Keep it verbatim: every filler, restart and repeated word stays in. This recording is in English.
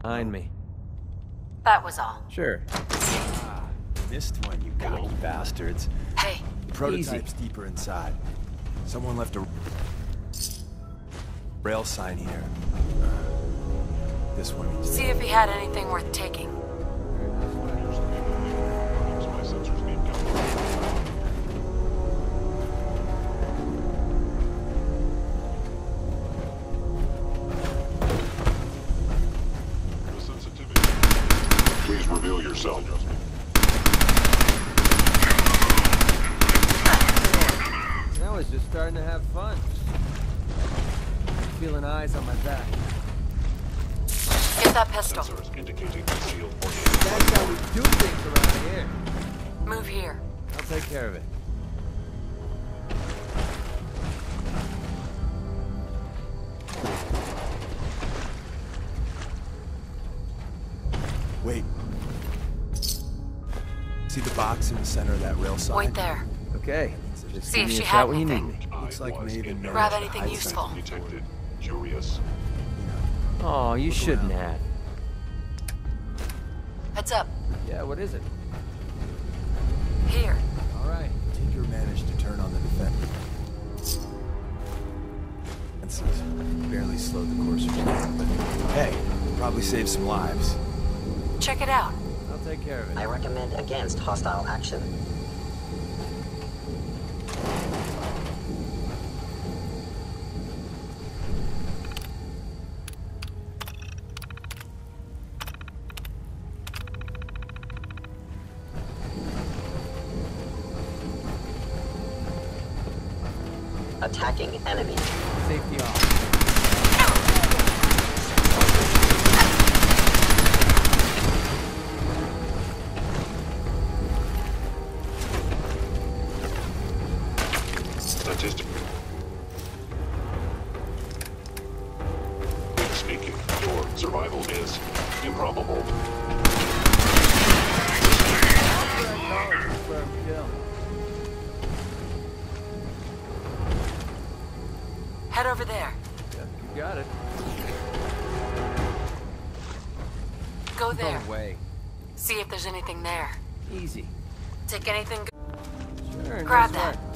Behind me. That was all. Sure. Ah, missed one, you cocky bastards. Hey, Prototype's deeper inside. Someone left a rail sign here. This one needs to... see if he had anything worth taking. Please reveal yourself. Now it's just starting to have fun. Feeling eyes on my back. Get that pistol. Sensors indicating concealed order. That's how we do things around here. Move here. I'll take care of it. Wait. See the box in the center of that rail sign? Wait there. Okay. Just See give if me she a had shot when you need anything. me. Looks like Maven knows Grab to anything hide useful. something. Detected. Curious. Oh, you Look shouldn't around. have. Heads up. Yeah, what is it? Here. All right. Tinker managed to turn on the defense. Defenses barely slowed the coursers down, but hey, probably saved some lives. Check it out. I'll take care of it. I recommend against hostile action. Attacking enemy. Safety off. Statistic. Speaking, your survival is improbable. Confirmed kill. Head over there. Yeah, you got it. Go there. No way. See if there's anything there. Easy. Take anything. Sure. Grab nice that. work.